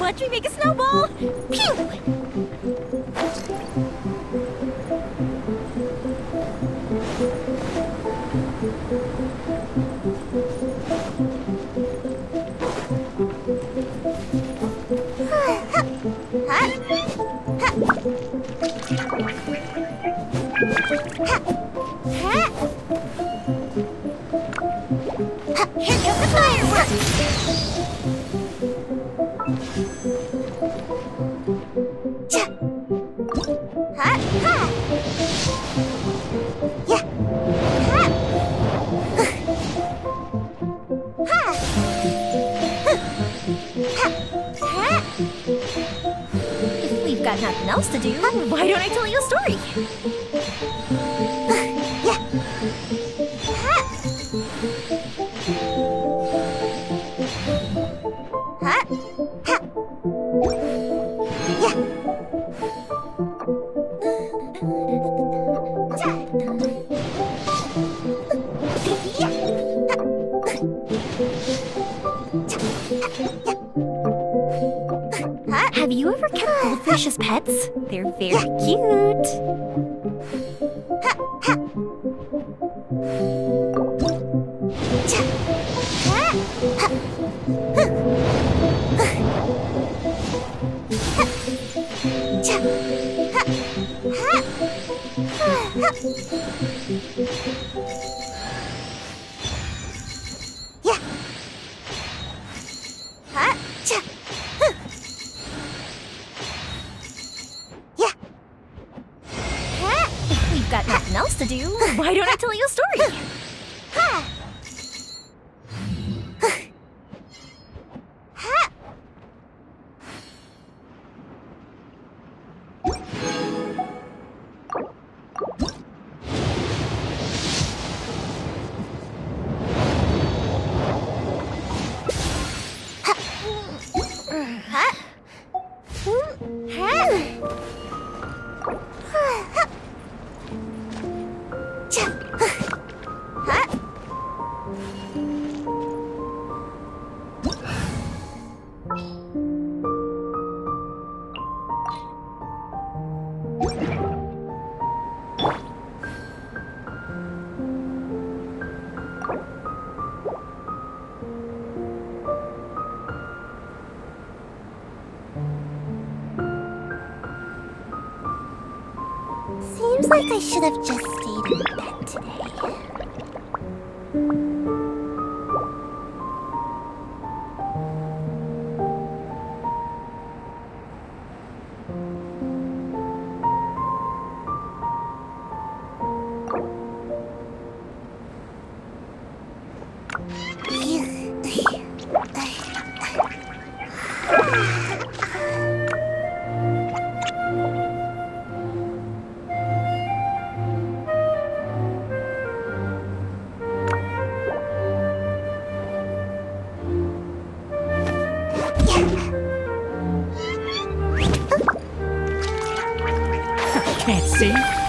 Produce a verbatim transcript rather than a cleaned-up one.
Watch me make a snowball! Pew! Here comes the fireworks! Ha! Ha! Yeah! Ha! Ha! Ha! If we've got nothing else to do, why don't I tell you a story? Yeah! Ha! Ha! Ha! Yeah! Have you ever kept goldfish as pets? They're very cute. Ha! Ha! Ha! Ha! Yeah. Ha. Cha. Yeah. Ha. If we've got nothing else to do, why don't I tell you a story? Ha. Seems like I should have just stayed in bed today. Can't see.